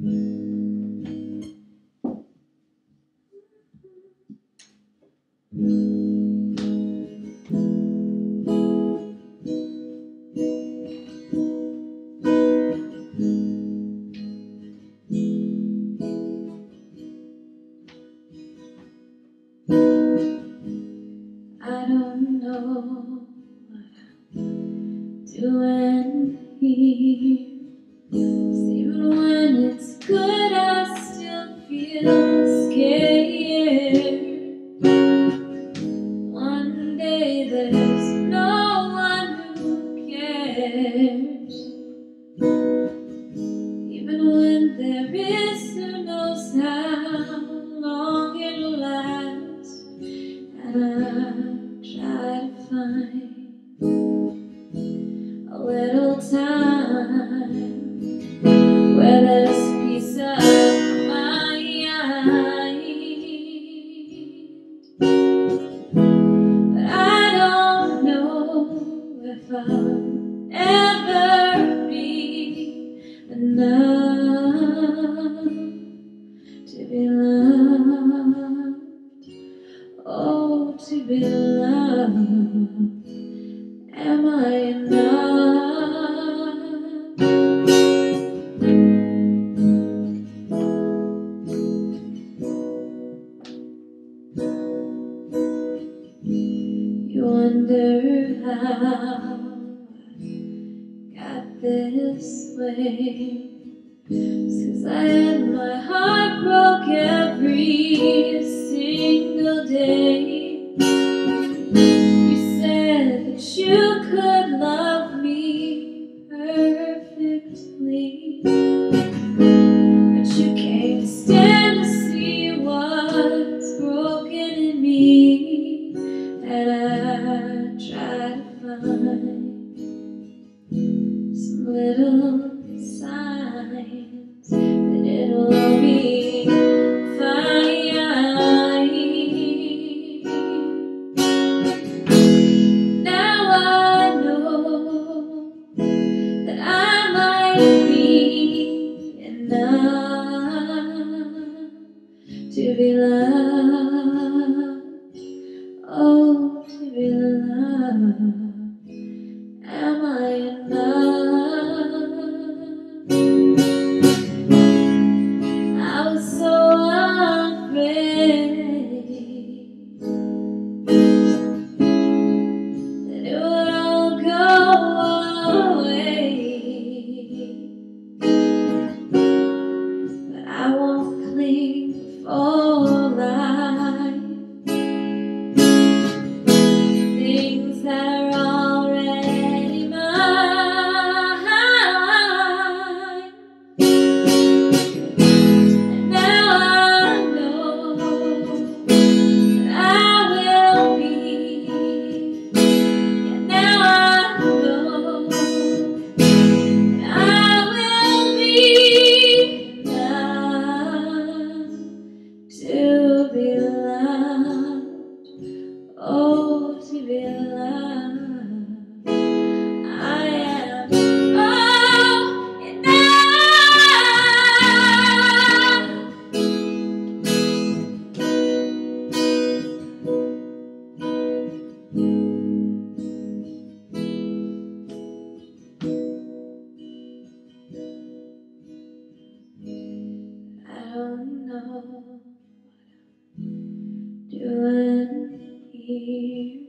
I don't know what I'm doing here. 'Cause even when it's good, I still feel scared. One day there's no one who cares. Even when there is, who knows how long it'll last. And I try to find a little time where there's peace of mind. But I don't know if I'll ever be enough to be loved. Oh, to be loved, am I enough? You wonder how I got this way. 'Cause I had my heart broke every single day. You said that you could love me perfectly, but you can't stand to see what's broken in me. And I try to find some little signs that it'll all be fine. Now I know that I might be enough to be loved. Oh, to be loved, am I enough? I was so afraid that it would all go away, but I won't cling for life. Things that are already mine. And now I know that I will be. And now I know that I will be enough to be loved. Oh, to be loved, I am oh enough. I don't know what I'm doing here.